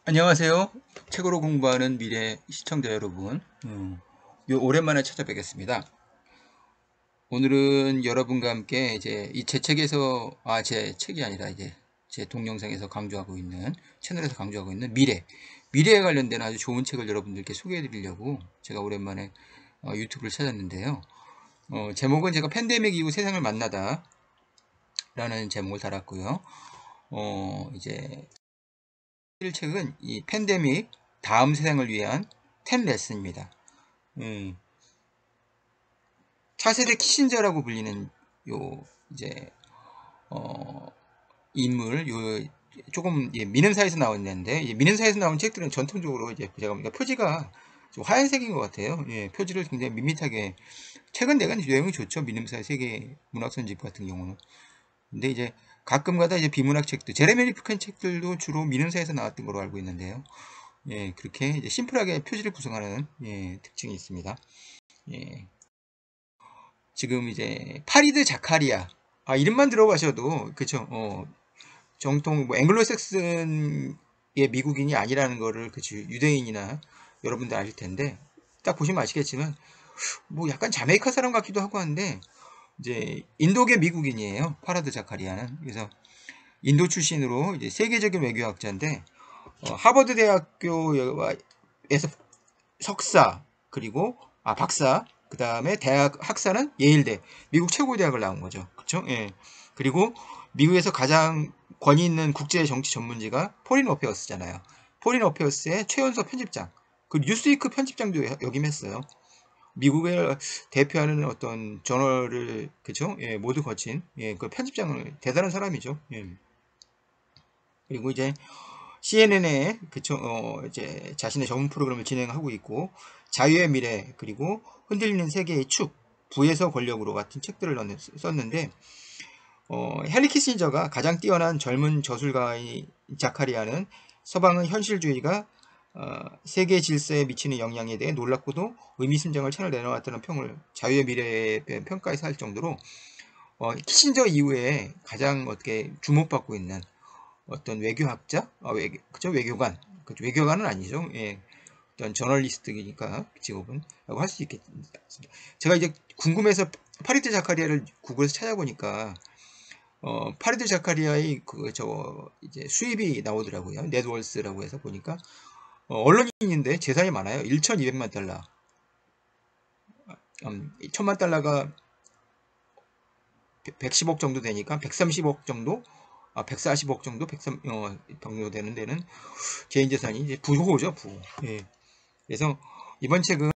안녕하세요. 책으로 공부하는 미래 시청자 여러분. 오랜만에 찾아뵙겠습니다. 오늘은 여러분과 함께 이제 제 책에서, 제 책이 아니라 이제 제 동영상에서 강조하고 있는, 채널에서 강조하고 있는 미래에 관련된 아주 좋은 책을 여러분들께 소개해 드리려고 제가 오랜만에 유튜브를 찾았는데요. 제목은 제가 팬데믹 이후 세상을 만나다 라는 제목을 달았고요. 이제 책은 이 팬데믹 다음 세상을 위한 10 레슨입니다. 차세대 키신저라고 불리는 요 이제 인물 조금 미는사에서 나왔는데, 미는사에서 나온 책들은 전통적으로 이제 제가 보니까 표지가 좀 하얀색인 것 같아요. 표지를 굉장히 밋밋하게, 최근 내가 내용이 좋죠. 미는사의 세계 문학선집 같은 경우는. 근데 이제 가끔가다 이제 비문학 책들, 제레미 리프켄 책들도 주로 미는사에서 나왔던 걸로 알고 있는데요. 그렇게 이제 심플하게 표지를 구성하는 특징이 있습니다. 지금 이제 파리드 자카리아, 이름만 들어가셔도 그쵸. 정통 뭐 앵글로색슨의 미국인이 아니라는 거를 그쵸, 유대인이나 여러분들 아실 텐데, 딱 보시면 아시겠지만 뭐 약간 자메이카 사람 같기도 하고 한데, 이제 인도계 미국인이에요. 파라드 자카리아는. 그래서 인도 출신으로 이제 세계적인 외교학자인데, 하버드 대학교에서 석사, 그리고 박사, 그 다음에 대학 학사는 예일대, 미국 최고 대학을 나온 거죠. 그쵸? 예. 그리고 미국에서 가장 권위 있는 국제 정치 전문지가 포린 어페어스잖아요. 포린 어페어스의 최연소 편집장, 그 뉴스위크 편집장도 역임했어요. 미국을 대표하는 어떤 저널을, 그쵸? 모두 거친 그 편집장을, 대단한 사람이죠. 그리고 이제 CNN에 그쵸, 이제 자신의 전문 프로그램을 진행하고 있고, 자유의 미래, 그리고 흔들리는 세계의 축, 부에서 권력으로 같은 책들을 썼는데, 헨리 키신저가 가장 뛰어난 젊은 저술가인 자카리아는 서방의 현실주의가 세계 질서에 미치는 영향에 대해 놀랍고도 의미심장을 채널 내놓았다는 평을 자유의 미래에 평가해서 할 정도로, 키신저 이후에 가장 어떻게 주목받고 있는 어떤 외교학자, 그죠? 외교관, 그죠? 외교관은 아니죠. 어떤 저널리스트니까 직업은 라고 할 수 있겠습니다. 제가 이제 궁금해서 파리드 자카리아를 구글에서 찾아보니까 파리드 자카리아의 이제 수입이 나오더라고요. 넷월스라고 해서 보니까 언론인인데 재산이 많아요. 1,200만 달러. 1,000만 달러가 110억 정도 되니까 130억 정도, 140억 정도, 103, 정도 되는 데는 개인 재산이 이제 부호죠, 부호. 그래서 이번 책은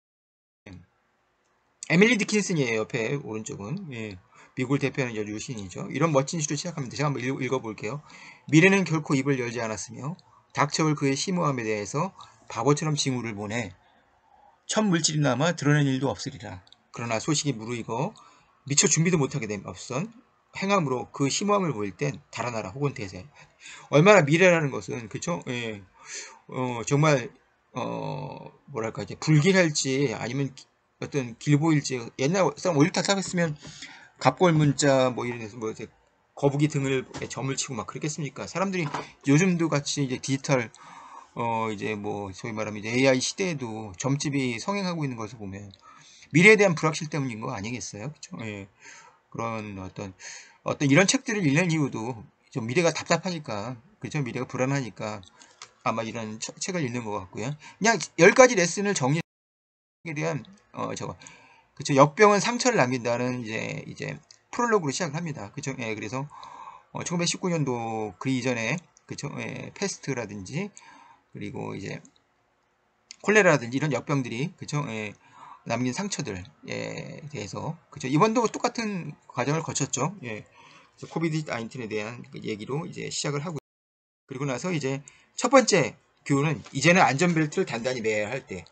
에밀리 디킨슨이에요. 옆에 오른쪽은. 미국을 대표하는 여주 시인이죠. 이런 멋진 시로 시작합니다. 제가 한번 읽어볼게요. 미래는 결코 입을 열지 않았으며 닥쳐올 그의 심오함에 대해서 바보처럼 징후를 보내 첫 물질이 남아 드러낸 일도 없으리라. 그러나 소식이 무르익어 미처 준비도 못하게 된 앞선 행함으로 그 심오함을 보일 땐 달아나라 혹은 대세. 얼마나 미래라는 것은 그쵸? 정말 뭐랄까 이제 불길할지 아니면 어떤 길보일지, 옛날 사람 올타탑했으면 갑골 문자 뭐 이런 데서 뭐 이제 거북이 등을 점을 치고 막 그랬겠습니까? 사람들이 요즘도 같이 이제 디지털 이제 뭐 소위 말하면 이제 AI 시대에도 점집이 성행하고 있는 것을 보면 미래에 대한 불확실 때문인 거 아니겠어요? 그쵸? 그런 어떤 이런 책들을 읽는 이유도 좀 미래가 답답하니까, 그죠? 미래가 불안하니까 아마 이런 책을 읽는 것 같고요. 그냥 10가지 레슨을 정리에 대한 저거 그쵸. 역병은 상처를 남긴다는 이제 프롤로그로 시작을 합니다. 그쵸. 그래서 1919년도 그 이전에 그쵸. 패스트라든지 그리고 이제 콜레라라든지 이런 역병들이 그쵸. 남긴 상처들에 대해서 그쵸. 이번도 똑같은 과정을 거쳤죠. 코비드 19에 대한 그 얘기로 이제 시작을 하고, 그리고 나서 이제 첫 번째 교훈은 이제는 안전벨트를 단단히 매야 할 때.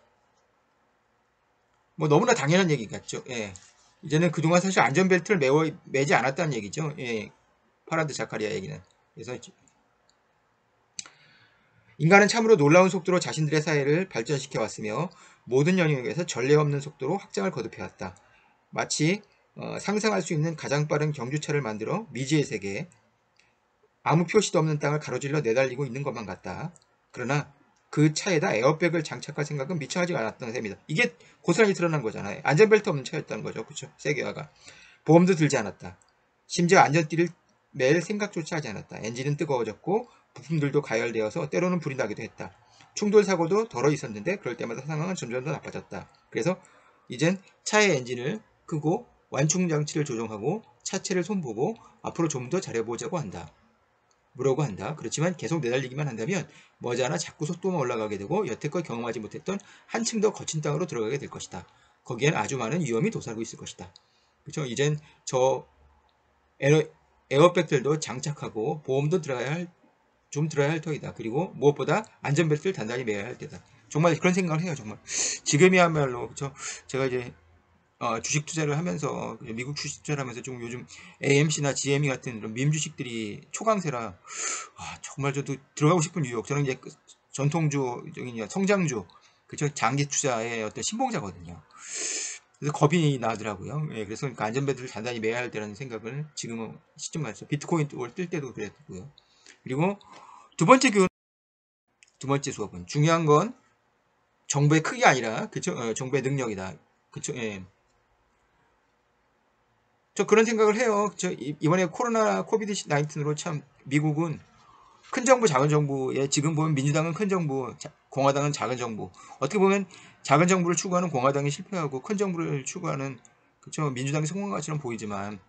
뭐 너무나 당연한 얘기 같죠. 이제는 그동안 사실 안전벨트를 매지 않았다는 얘기죠. 파라드 자카리아 얘기는. 그래서 인간은 참으로 놀라운 속도로 자신들의 사회를 발전시켜 왔으며 모든 영역에서 전례 없는 속도로 확장을 거듭해왔다. 마치 상상할 수 있는 가장 빠른 경주차를 만들어 미지의 세계에 아무 표시도 없는 땅을 가로질러 내달리고 있는 것만 같다. 그러나 그 차에다 에어백을 장착할 생각은 미처 하지 않았던 셈이다. 이게 고스란히 드러난 거잖아요. 안전벨트 없는 차였다는 거죠. 그렇죠? 세계화가. 보험도 들지 않았다. 심지어 안전띠를 맬 생각조차 하지 않았다. 엔진은 뜨거워졌고 부품들도 가열되어서 때로는 불이 나기도 했다. 충돌 사고도 덜어 있었는데 그럴 때마다 상황은 점점 더 나빠졌다. 그래서 이젠 차의 엔진을 끄고 완충 장치를 조정하고 차체를 손보고 앞으로 좀 더 잘해보자고 한다. 무라고 한다. 그렇지만 계속 내달리기만 한다면 머지않아 자꾸 속도만 올라가게 되고 여태껏 경험하지 못했던 한층 더 거친 땅으로 들어가게 될 것이다. 거기엔 아주 많은 위험이 도사리고 있을 것이다. 그렇죠? 이젠 저 에어백들도 장착하고 보험도 좀 들어야 할 터이다. 그리고 무엇보다 안전벨트를 단단히 매야 할 때다. 정말 그런 생각을 해요. 정말 지금이야말로 그렇죠? 제가 이제 주식 투자를 하면서 미국 주식 투자를 하면서 좀 요즘 AMC나 GME 같은 이런 밈 주식들이 초강세라 정말 저도 들어가고 싶은 유혹. 저는 이제 전통주, 성장주, 그쵸? 장기 투자의 어떤 신봉자거든요. 그래서 겁이 나더라고요. 예, 그래서 그러니까 안전벨트를 단단히 매야 할 때라는 생각을 지금은 시점 맞춰 비트코인 뜰 때도 그랬고요. 그리고 두 번째 수업은 중요한 건 정부의 크기가 아니라 그쵸? 정부의 능력이다. 그쵸? 예. 저 그런 생각을 해요. 이번에 코로나 코비드 19으로 참 미국은 큰 정부 작은 정부에 지금 보면 민주당은 큰 정부, 공화당은 작은 정부. 어떻게 보면 작은 정부를 추구하는 공화당이 실패하고 큰 정부를 추구하는 그쵸 민주당이 성공한 것처럼 보이지만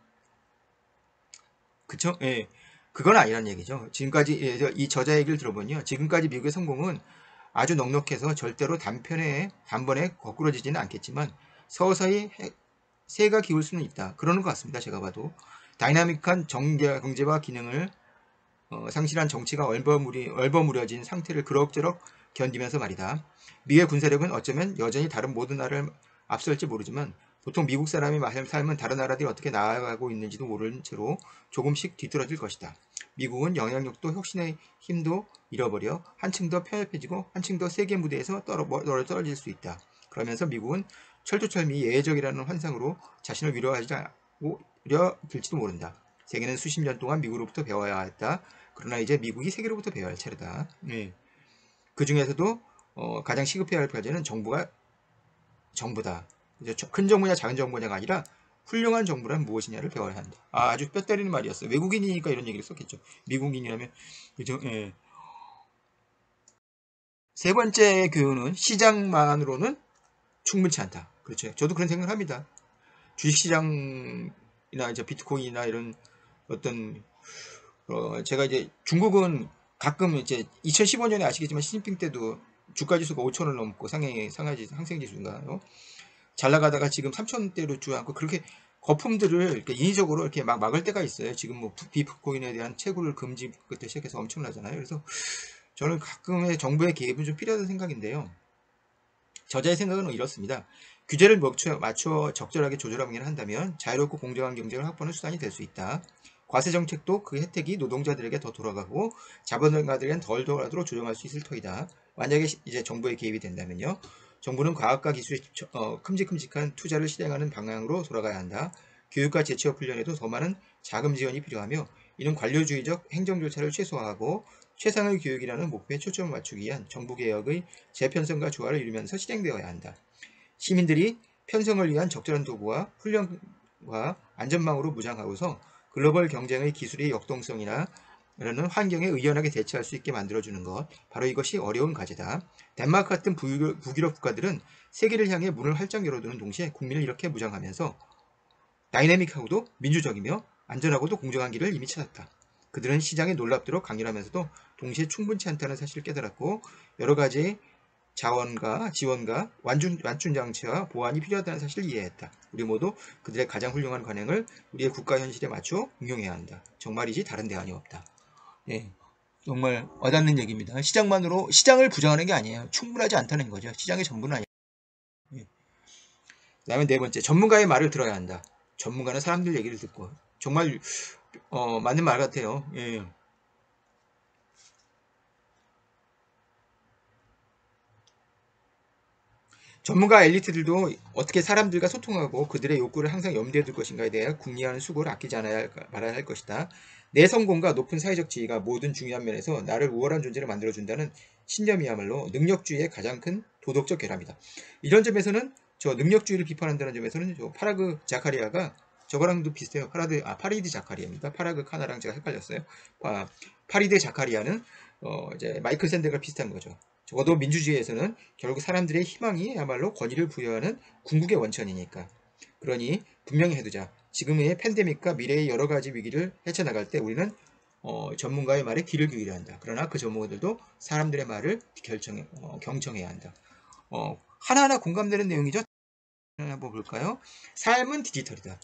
그쵸? 예. 그건 아니란 얘기죠. 지금까지 이 저자 얘기를 들어보면요. 지금까지 미국의 성공은 아주 넉넉해서 절대로 단번에 거꾸러지지는 않겠지만 서서히 세가 기울 수는 있다. 그러는 것 같습니다. 제가 봐도. 다이나믹한 경제와 기능을 상실한 정치가 얼버무려진 상태를 그럭저럭 견디면서 말이다. 미국의 군사력은 어쩌면 여전히 다른 모든 나라를 앞설지 모르지만 보통 미국 사람이 삶은 다른 나라들이 어떻게 나아가고 있는지도 모르는 채로 조금씩 뒤떨어질 것이다. 미국은 영향력도 혁신의 힘도 잃어버려 한층 더 편협해지고 한층 더 세계 무대에서 떨어질 수 있다. 그러면서 미국은 철두철미 예외적이라는 환상으로 자신을 위로하려 들지도 모른다. 세계는 수십 년 동안 미국으로부터 배워야 했다. 그러나 이제 미국이 세계로부터 배워야 할 차례다. 예. 그 중에서도 가장 시급해야 할 과제는 정부다. 큰 정부냐 작은 정부냐가 아니라 훌륭한 정부란 무엇이냐를 배워야 한다. 아주 뼈 때리는 말이었어요. 외국인이니까 이런 얘기를 썼겠죠. 미국인이라면 그죠? 예. 세 번째 교훈은 시장만으로는 충분치 않다. 그렇죠. 저도 그런 생각을 합니다. 주식시장이나 이제 비트코인이나 이런 어떤 제가 이제 중국은 가끔 이제 2015년에 아시겠지만 시진핑 때도 주가 지수가 5천을 넘고 상생지수인가요? 잘 나가다가 지금 3천대로 주안고 그렇게 거품들을 이렇게 인위적으로 이렇게 막 막을 때가 있어요. 지금 뭐 비트코인에 대한 채굴을 금지부터 시작해서 엄청나잖아요. 그래서 저는 가끔의 정부의 개입은 좀 필요하다는 생각인데요. 저자의 생각은 이렇습니다. 규제를 맞춰 적절하게 조절하기만 한다면 자유롭고 공정한 경쟁을 확보하는 수단이 될 수 있다. 과세 정책도 그 혜택이 노동자들에게 더 돌아가고 자본가들에겐 덜 돌아가도록 조정할 수 있을 터이다. 만약에 이제 정부의 개입이 된다면요. 정부는 과학과 기술에 큼직큼직한 투자를 실행하는 방향으로 돌아가야 한다. 교육과 재취업 훈련에도 더 많은 자금 지원이 필요하며 이는 관료주의적 행정 절차를 최소화하고 최상의 교육이라는 목표에 초점을 맞추기 위한 정부 개혁의 재편성과 조화를 이루면서 실행되어야 한다. 시민들이 편성을 위한 적절한 도구와 훈련과 안전망으로 무장하고서 글로벌 경쟁의 기술의 역동성이나 라는 환경에 의연하게 대처할 수 있게 만들어주는 것, 바로 이것이 어려운 과제다. 덴마크 같은 북유럽 국가들은 세계를 향해 문을 활짝 열어두는 동시에 국민을 이렇게 무장하면서 다이내믹하고도 민주적이며 안전하고도 공정한 길을 이미 찾았다. 그들은 시장에 놀랍도록 강렬하면서도 동시에 충분치 않다는 사실을 깨달았고 여러 가지 자원과 지원과 완충 장치와 보완이 필요하다는 사실을 이해했다. 우리 모두 그들의 가장 훌륭한 관행을 우리의 국가 현실에 맞추어 응용해야 한다. 정말이지 다른 대안이 없다. 예, 정말 와닿는 얘기입니다. 시장을 부정하는 게 아니에요. 충분하지 않다는 거죠. 시장의 전부는 아니에요. 예. 그다음에 네 번째, 전문가의 말을 들어야 한다. 전문가는 사람들 얘기를 듣고 정말 맞는 말 같아요. 예. 전문가 엘리트들도 어떻게 사람들과 소통하고 그들의 욕구를 항상 염두에 둘 것인가에 대해 궁리하는 수고를 아끼지 말아야 할 것이다. 내 성공과 높은 사회적 지위가 모든 중요한 면에서 나를 우월한 존재를 만들어준다는 신념이야말로 능력주의의 가장 큰 도덕적 결함이다. 이런 점에서는 저 능력주의를 비판한다는 점에서는 저 파라그 자카리아가 저거랑도 비슷해요. 파리드 자카리아입니다. 파라그 카나랑 제가 헷갈렸어요. 파리드 자카리아는 이제 마이클 샌델과 비슷한 거죠. 적어도 민주주의에서는 결국 사람들의 희망이야말로 권위를 부여하는 궁극의 원천이니까. 그러니 분명히 해두자. 지금의 팬데믹과 미래의 여러 가지 위기를 헤쳐나갈 때 우리는 전문가의 말에 귀를 기울여야 한다. 그러나 그 전문가들도 사람들의 말을 경청해야 한다. 하나하나 공감되는 내용이죠. 한번 볼까요? 삶은 디지털이다.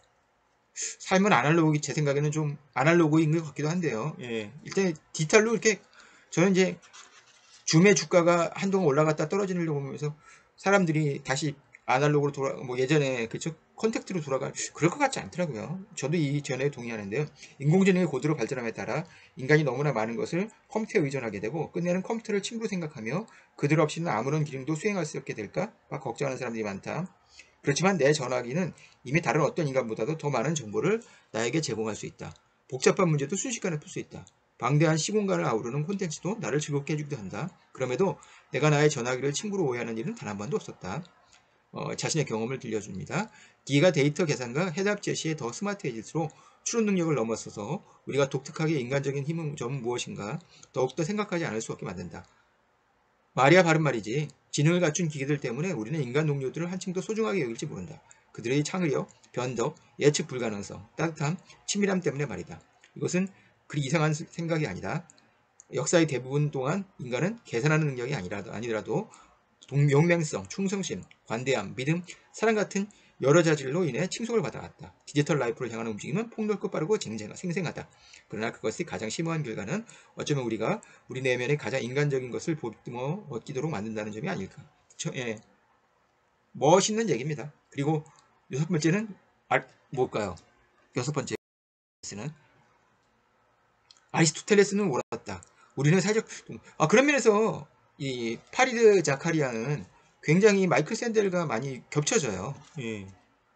삶은 아날로그, 제 생각에는 좀 아날로그인 것 같기도 한데요. 예. 일단 디지털로 이렇게 저는 이제 줌의 주가가 한동안 올라갔다 떨어지는 걸 보면서 사람들이 다시 아날로그로 뭐 예전에 그쪽 컨택트로 돌아갈 그럴 것 같지 않더라고요. 저도 이 견해에 동의하는데요. 인공지능이 고도로 발전함에 따라 인간이 너무나 많은 것을 컴퓨터에 의존하게 되고 끝내는 컴퓨터를 친구로 생각하며 그들 없이는 아무런 기능도 수행할 수 없게 될까 막 걱정하는 사람들이 많다. 그렇지만 내 전화기는 이미 다른 어떤 인간보다도 더 많은 정보를 나에게 제공할 수 있다. 복잡한 문제도 순식간에 풀 수 있다. 방대한 시공간을 아우르는 콘텐츠도 나를 즐겁게 해주기도 한다. 그럼에도 내가 나의 전화기를 친구로 오해하는 일은 단 한 번도 없었다. 자신의 경험을 들려줍니다. 기가 데이터 계산과 해답 제시에 더 스마트해질수록 추론 능력을 넘어서서 우리가 독특하게 인간적인 힘은 점 무엇인가 더욱더 생각하지 않을 수 없게 만든다. 말이야 바른 말이지. 지능을 갖춘 기계들 때문에 우리는 인간 동료들을 한층 더 소중하게 여길지 모른다. 그들의 창의력, 변덕, 예측 불가능성, 따뜻함, 친밀함 때문에 말이다. 이것은 그리 이상한 생각이 아니다. 역사의 대부분 동안 인간은 계산하는 능력이 아니더라도 용맹성, 충성심, 관대함, 믿음, 사랑 같은 여러 자질로 인해 칭송을 받아왔다. 디지털 라이프를 향하는 움직임은 폭넓고 빠르고 생생하다. 그러나 그것이 가장 심오한 결과는 어쩌면 우리가 우리 내면의 가장 인간적인 것을 보듬어 얻기도록 만든다는 점이 아닐까. 예. 멋있는 얘기입니다. 그리고 여섯 번째는 뭘까요? 여섯 번째는 아리스토텔레스는 옳았다. 우리는 사회적 그런 면에서 이 파리드 자카리아는 굉장히 마이클 샌델과 많이 겹쳐져요. 예.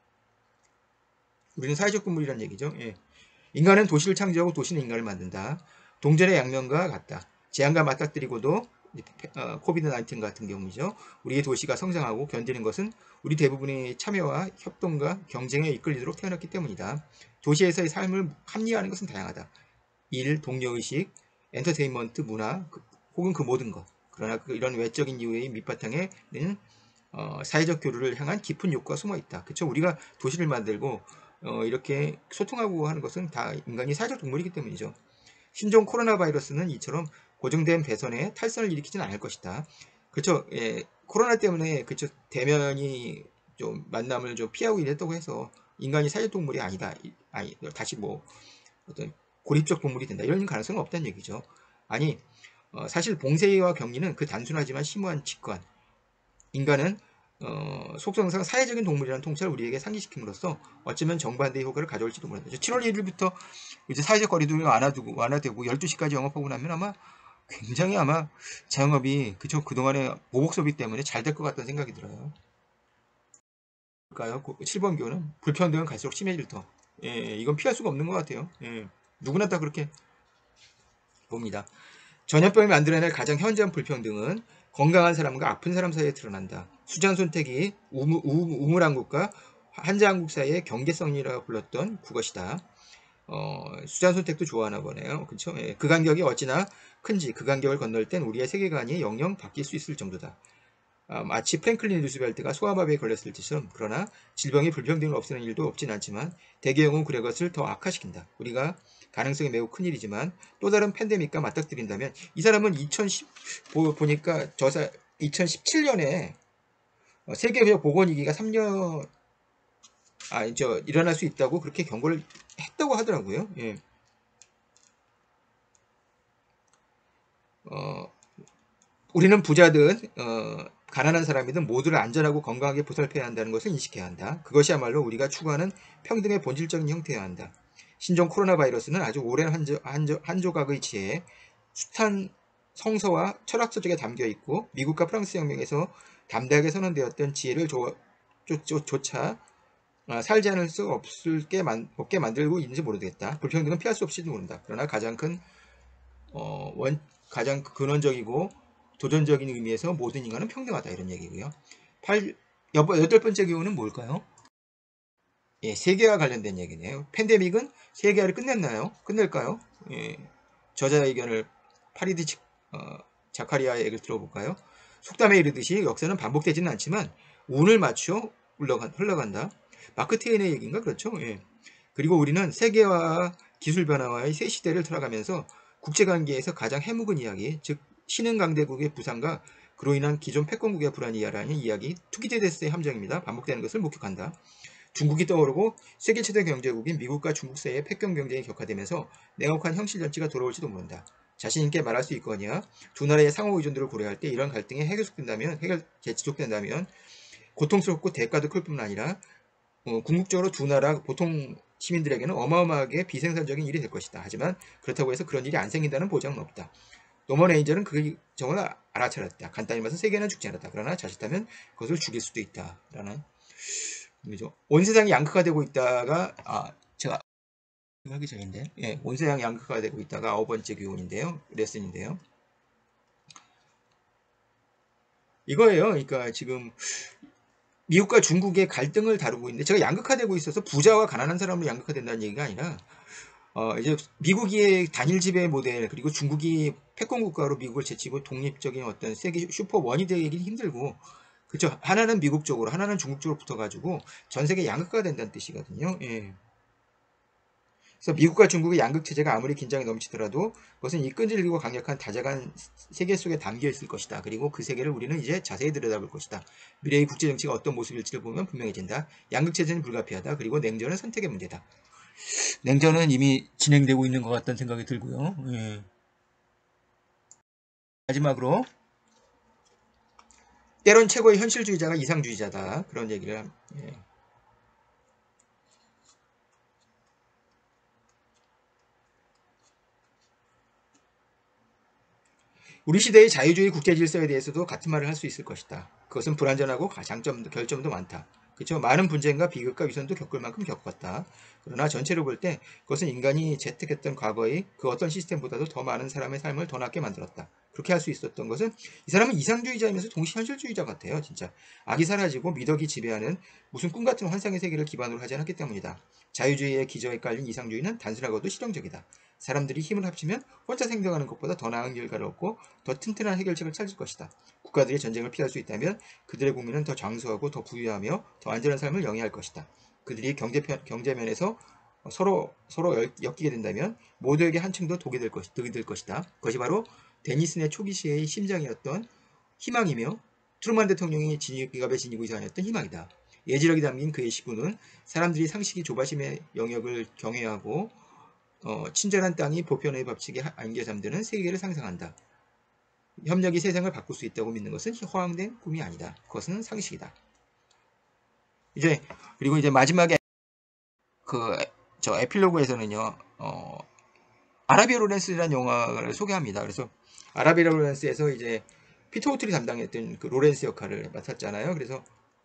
우리는 사회적 동물이라는 얘기죠. 예. 인간은 도시를 창조하고 도시는 인간을 만든다. 동전의 양면과 같다. 재앙과 맞닥뜨리고도 코비드 19 같은 경우이죠. 우리의 도시가 성장하고 견디는 것은 우리 대부분의 참여와 협동과 경쟁에 이끌리도록 태어났기 때문이다. 도시에서의 삶을 합리화하는 것은 다양하다. 일, 동료의식, 엔터테인먼트, 문화, 혹은 그 모든 것. 그러나 이런 외적인 이유의 밑바탕에는 사회적 교류를 향한 깊은 욕구가 숨어 있다. 그쵸? 우리가 도시를 만들고 이렇게 소통하고 하는 것은 다 인간이 사회적 동물이기 때문이죠. 신종 코로나 바이러스는 이처럼 고정된 배선에 탈선을 일으키지는 않을 것이다. 그쵸? 예, 코로나 때문에 그쵸? 대면이 좀 만남을 좀 피하고 이랬다고 해서 인간이 사회적 동물이 아니다. 다시 뭐 어떤 고립적 동물이 된다. 이런 가능성은 없다는 얘기죠. 아니, 사실 봉쇄와 격리는 그 단순하지만 심오한 직관. 인간은 속성상 사회적인 동물이라는 통찰을 우리에게 상기시킴으로써 어쩌면 정반대의 효과를 가져올지도 모른다. 7월 1일부터 이제 사회적 거리두기 완화되고 12시까지 영업하고 나면 아마 굉장히 자영업이 그동안의 보복 소비 때문에 잘 될 것 같다는 생각이 들어요. 볼까요? 7번 교훈은 불평등은 갈수록 심해질 터. 예, 이건 피할 수가 없는 것 같아요. 예, 누구나 다 그렇게 봅니다. 전염병이 만들어낼 가장 현저한 불평등은 건강한 사람과 아픈 사람 사이에 드러난다. 수장 선택이 우물한국과 한자한국 사이의 경계성이라고 불렀던 그것이다. 수장 선택도 좋아하나 보네요. 그쵸? 예, 그 간격이 어찌나 큰지 그 간격을 건널 땐 우리의 세계관이 영영 바뀔 수 있을 정도다. 마치 프랭클린 루스벨트가 소아마비에 걸렸을 때처럼. 그러나 질병이 불평등을 없애는 일도 없진 않지만 대개경우 그것을 더 악화시킨다. 우리가 가능성이 매우 큰 일이지만 또 다른 팬데믹과 맞닥뜨린다면 이 사람은 보니까 2017년에 세계보건위기가 3년 일어날 수 있다고 그렇게 경고를 했다고 하더라고요. 예. 우리는 부자든 가난한 사람이든 모두를 안전하고 건강하게 보살펴야 한다는 것을 인식해야 한다. 그것이야말로 우리가 추구하는 평등의 본질적인 형태여야 한다. 신종 코로나 바이러스는 아주 오랜 한 조각의 지혜에 숱한 성서와 철학 서적에 담겨 있고 미국과 프랑스 혁명에서 담대하게 선언되었던 지혜를 조차 살지 않을 수 없게 만들고 있는지 모르겠다. 불평등은 피할 수 없이도 모른다. 그러나 가장 근원적이고 도전적인 의미에서 모든 인간은 평등하다. 이런 얘기고요. 여덟 번째 교훈은 뭘까요? 예, 세계와 관련된 얘기네요. 팬데믹은 세계화를 끝냈나요? 끝낼까요? 예, 저자 의견을 파리디 자카리아의 얘기를 들어볼까요? 속담에 이르듯이 역사는 반복되지는 않지만 운을 맞춰 흘러간다. 마크 트웨인의 얘기인가? 그렇죠? 예. 그리고 우리는 세계화, 기술 변화와의 새 시대를 돌아가면서 국제관계에서 가장 해묵은 이야기, 즉 신흥 강대국의 부상과 그로 인한 기존 패권국의 불안이라는 이야기, 투기대데스의 함정입니다. 반복되는 것을 목격한다. 중국이 떠오르고 세계 최대 경제국인 미국과 중국 사이의 패권 경쟁이 격화되면서 냉혹한 형실 전치가 돌아올지도 모른다. 자신 있게 말할 수 있거니와 두 나라의 상호 의존도를 고려할 때 이런 갈등이 지속된다면 고통스럽고 대가도 클 뿐만 아니라 궁극적으로 두 나라 보통 시민들에게는 어마어마하게 비생산적인 일이 될 것이다. 하지만 그렇다고 해서 그런 일이 안 생긴다는 보장은 없다. 노먼 에인절은 그 점을 알아차렸다. 간단히 말해서 세계는 죽지 않았다. 그러나 자칫하면 그것을 죽일 수도 있다. 라는 그죠? 온 세상이 양극화 되고 있다가 제가 하기 전인데 온 세상이 양극화 되고 있다가 9번째 교훈인데요. 레슨인데요. 이거예요. 그러니까 지금 미국과 중국의 갈등을 다루고 있는데 제가 양극화되고 있어서 부자와 가난한 사람으로 양극화된다는 얘기가 아니라 이제 미국이 단일 지배 모델 그리고 중국이 패권 국가로 미국을 제치고 독립적인 어떤 세계 슈퍼원이 되기는 힘들고 그렇죠. 하나는 미국 쪽으로 하나는 중국 쪽으로 붙어가지고 전 세계 양극화가 된다는 뜻이거든요. 예. 그래서 미국과 중국의 양극 체제가 아무리 긴장이 넘치더라도 그것은 이 끈질기고 강력한 다자간 세계 속에 담겨 있을 것이다. 그리고 그 세계를 우리는 이제 자세히 들여다볼 것이다. 미래의 국제 정치가 어떤 모습일지를 보면 분명해진다. 양극 체제는 불가피하다. 그리고 냉전은 선택의 문제다. 냉전은 이미 진행되고 있는 것 같다는 생각이 들고요. 예. 마지막으로 때론 최고의 현실주의자가 이상주의자다. 그런 얘기를 예. 우리 시대의 자유주의 국제 질서에 대해서도 같은 말을 할 수 있을 것이다. 그것은 불완전하고 결점도 많다. 그렇죠? 많은 분쟁과 비극과 위선도 겪을 만큼 겪었다. 그러나 전체로 볼 때 그것은 인간이 재택했던 과거의 그 어떤 시스템보다도 더 많은 사람의 삶을 더 낫게 만들었다. 그렇게 할 수 있었던 것은 이 사람은 이상주의자이면서 동시에 현실주의자 같아요. 진짜. 악이 사라지고 미덕이 지배하는 무슨 꿈같은 환상의 세계를 기반으로 하지 않았기 때문이다. 자유주의의 기저에 깔린 이상주의는 단순하고도 실용적이다. 사람들이 힘을 합치면 혼자 생존하는 것보다 더 나은 결과를 얻고 더 튼튼한 해결책을 찾을 것이다. 국가들이 전쟁을 피할 수 있다면 그들의 국민은 더 장수하고 더 부유하며 더 안전한 삶을 영위할 것이다. 그들이 경제면에서 서로 엮이게 된다면 모두에게 한층 더 덕이 될 것이다. 그것이 바로 데니슨의 초기 시의 심장이었던 희망이며 트루만 대통령이 기갑에 지니고 있었던 희망이다. 예지력이 담긴 그의 시구는 사람들이 상식이 조바심의 영역을 경외하고 친절한 땅이 보편의 법칙에 안겨 잠드는 세계를 상상한다. 협력이 세상을 바꿀 수 있다고 믿는 것은 허황된 꿈이 아니다. 그것은 상식이다. 그리고 이제 마지막에 저 에필로그에서는요, 아라비아 로렌스라는 영화를 소개합니다. 그래서 아라비아 로렌스에서 이제 피터 오틀이 담당했던 그 로렌스 역할을 맡았잖아요. 그래서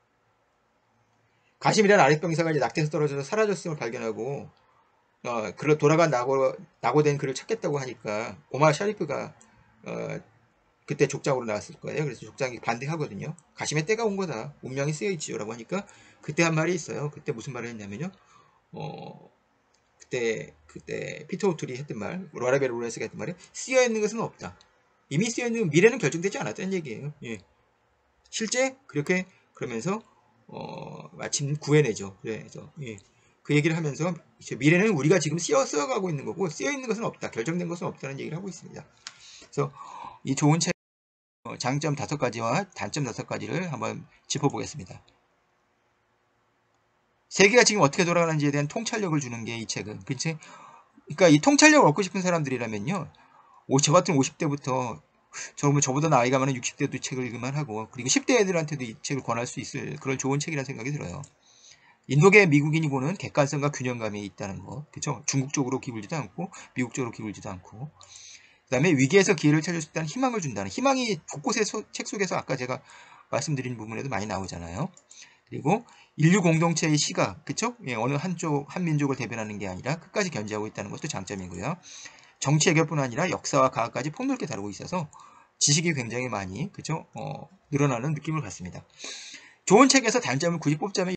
가심이라는 아랫병사가 이제 낙태에서 떨어져서 사라졌음을 발견하고 돌아간 낙오된 그를 찾겠다고 하니까 오마르 샤리프가 그때 족장으로 나왔을 거예요. 그래서 족장이 반대하거든요. 가심의 때가 온 거다. 운명이 쓰여있지요. 라고 하니까 그때 한 말이 있어요. 그때 무슨 말을 했냐면요. 그때 피터 오툴이 했던 말, 로라벨 로렌스가 했던 말이 쓰여있는 것은 없다. 이미 쓰여있는 미래는 결정되지 않았다는 얘기예요. 예. 실제 그렇게 그러면서 마침 구해내죠. 그래서 예. 그 얘기를 하면서 미래는 우리가 지금 쓰여가고 있는 거고 쓰여있는 것은 없다. 결정된 것은 없다는 얘기를 하고 있습니다. 그래서 이 좋은 책 장점 5가지와 단점 5가지를 한번 짚어보겠습니다. 세계가 지금 어떻게 돌아가는지에 대한 통찰력을 주는 게 이 책은. 그러니까 이 통찰력을 얻고 싶은 사람들이라면요. 저 같은 50대부터 저보다 나이가 많은 60대도 책을 읽으면 하고 그리고 10대 애들한테도 이 책을 권할 수 있을 그런 좋은 책이라는 생각이 들어요. 인도계 미국인이 보는 객관성과 균형감이 있다는 거. 그렇죠? 중국 쪽으로 기울지도 않고 미국 쪽으로 기울지도 않고 그 다음에 위기에서 기회를 찾을 수 있다는 희망을 준다는 희망이 곳곳에 책 속에서 아까 제가 말씀드린 부분에도 많이 나오잖아요. 그리고 인류 공동체의 시각, 그쵸? 예, 어느 한쪽, 한 민족을 대변하는 게 아니라 끝까지 견지하고 있다는 것도 장점이고요. 정치 해결뿐 아니라 역사와 과학까지 폭넓게 다루고 있어서 지식이 굉장히 많이, 그쵸? 늘어나는 느낌을 갖습니다. 좋은 책에서 단점을 굳이 뽑자면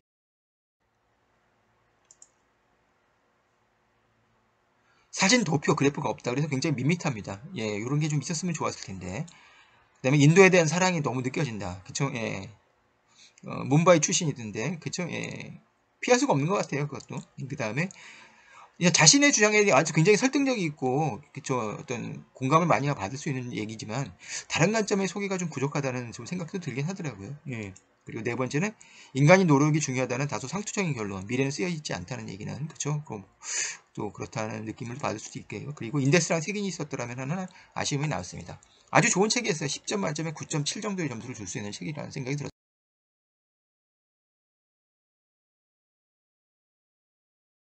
사진 도표 그래프가 없다. 그래서 굉장히 밋밋합니다. 예, 이런 게 좀 있었으면 좋았을 텐데. 그다음에 인도에 대한 사랑이 너무 느껴진다. 그쵸? 예. 문바이 출신이던데, 그쵸? 예. 피할 수가 없는 것 같아요, 그것도. 그 다음에, 자신의 주장에 아주 굉장히 설득력이 있고, 그쵸? 어떤 공감을 많이 받을 수 있는 얘기지만, 다른 관점의 소개가 좀 부족하다는 좀 생각도 들긴 하더라고요. 예. 그리고 네 번째는, 인간이 노력이 중요하다는 다소 상투적인 결론, 미래는 쓰여있지 않다는 얘기는, 그쵸? 또 그렇다는 느낌을 받을 수도 있고요. 그리고 인덱스랑 색인이 있었더라면 하는 아쉬움이 나왔습니다. 아주 좋은 책이었어요. 10점 만점에 9.7 정도의 점수를 줄 수 있는 책이라는 생각이 들었습니다.